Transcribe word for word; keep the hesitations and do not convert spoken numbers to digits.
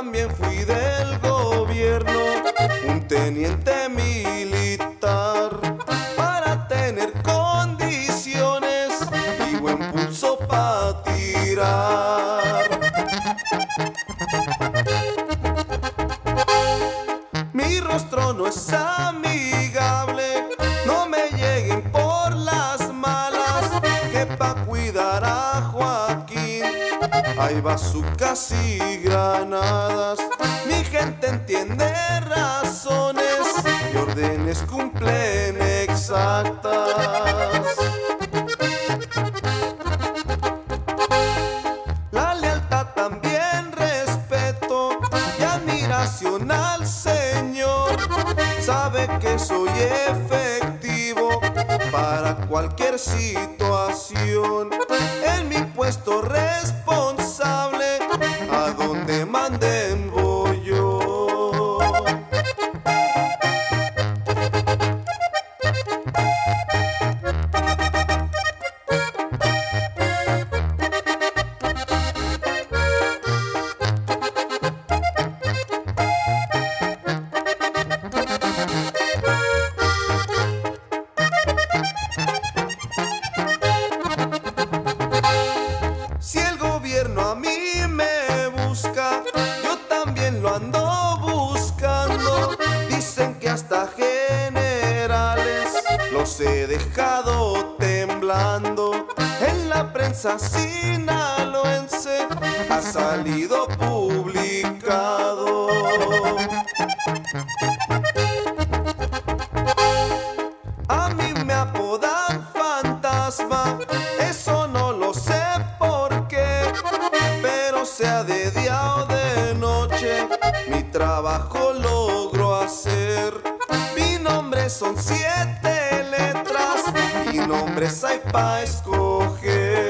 también fui del gobierno, un teniente militar, para tener condiciones y buen pulso para tirar. Mi rostro no es amigable, no me lleguen por las malas, que pa' cuidar a Joaquín hay bazucas y granadas. Mi gente entiende razones y órdenes cumplen exactas. La lealtad también respeto y admiración al Señor. Sabe que soy efectivo para cualquier situación. En mi puesto responsable, a donde manden voy yo. Si el gobierno a mí me busca, yo también lo ando buscando. Dicen que hasta generales los he dejado temblando. En la prensa sinaloense ha salido publicado. A mí me apodan fantasma, eso no lo sé por qué, pero sea de día o de noche, mi trabajo logro hacer. Mi nombre son siete letras y nombres hay pa' escoger.